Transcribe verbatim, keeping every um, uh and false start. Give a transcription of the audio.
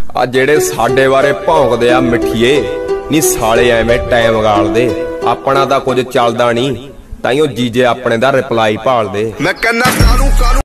आ जेड़े साडे बारे भौंकदे आ मिठिए नी साले एवें टाइम गालदे अपना दा कुछ चलदा नहीं ताइयों जीजे अपने दा रिप्लाई भालदे। मैं कहना